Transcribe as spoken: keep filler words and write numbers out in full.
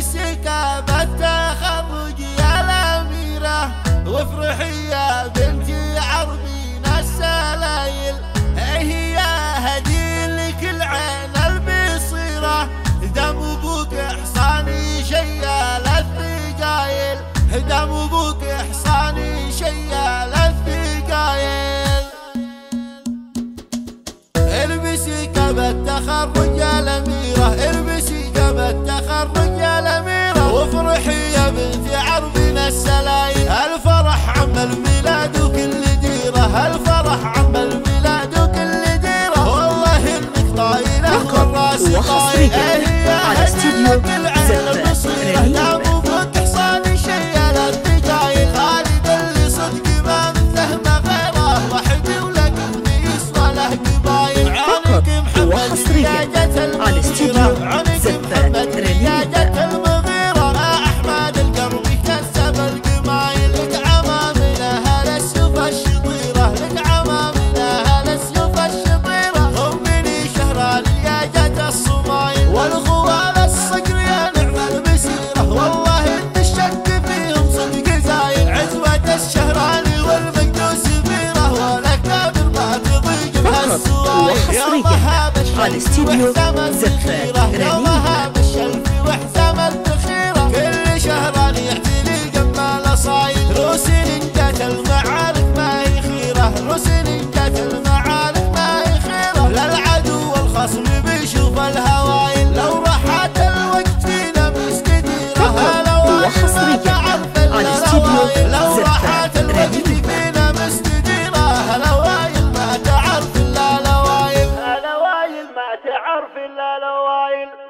البسي كاب التخرج يا الأميرة، وافرحي يا بنتي عربين السلايل، هي هدي لك العين البصيرة، دم ابوك حصاني شيال الثقايل، دم ابوك حصاني شيال الثقايل. البسي كاب التخرج يا الأميرة، البسي كاب التخرج يا الأميرة، وافرحي يا بنتي عربنا السلايل، الفرح عم الميلاد وكل ديرة، الفرح عم الميلاد وكل ديرة، والله انك طايلة والراس طايل، هي هدية العين البصيرة، دام ابوك حصاني شيال الثقايل، خالد اللي صدق ما مثله ما غيره، وحدي ولك ابليس وله قبايل، عنك محمد يا جت المغيرة، عنك محمد يا جت المغيرة، ما احمد القربي كسب القمايل، لك عمامنا هلا السيوف الشطيرة، لك عمامنا هلا السيوف الشطيرة، امني شهران يا جت الصمايل، والغوال الصقر يا نعم المسيرة، والله ان الشك فيهم صدق زايل، عزوة الشهراني والمقدوس بيرة، ولا كابر ما تضيق بهالسوايل، يا مهاب الشلفي وحزام الذخيرة، يا مهاب الشلفي وحزام الذخيرة، كل شهران يعتلي جمال صايل، روسين جات المعارك ما هي خيرة، روسين جات المعارك ما هي خيرة، للعدو والخصم بيشوف الهوايل، لو راحت الوقت فينا مستديرة، هالهوايل ما تعرف الهوايل، لو راحت الوقت فينا مستديرة، هالهوايل ما تعرف الا الهوايل، هالهوايل ما تعرف الا الهوايل.